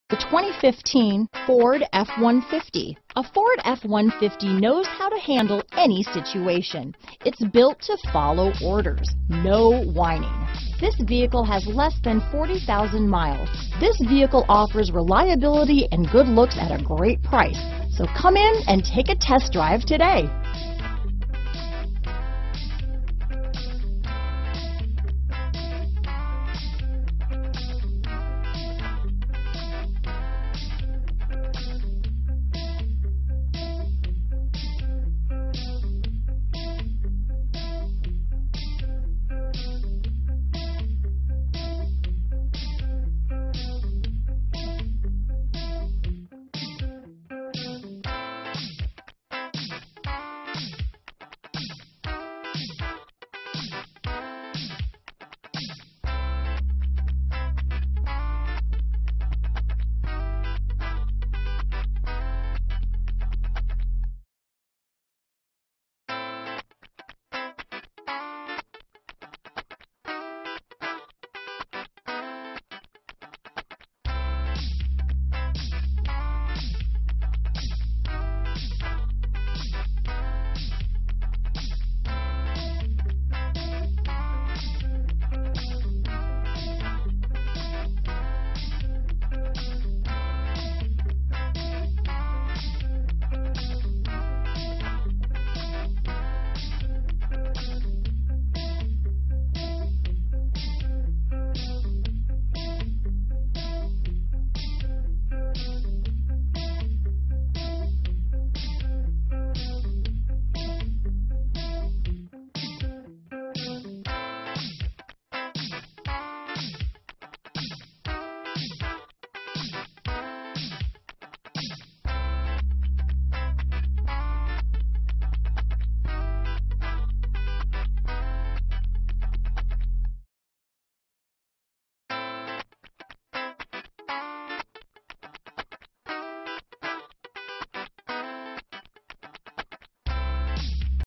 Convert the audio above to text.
The 2015 Ford F-150. A Ford F-150 knows how to handle any situation. It's built to follow orders, no whining. This vehicle has less than 40,000 miles. This vehicle offers reliability and good looks at a great price. So come in and take a test drive today.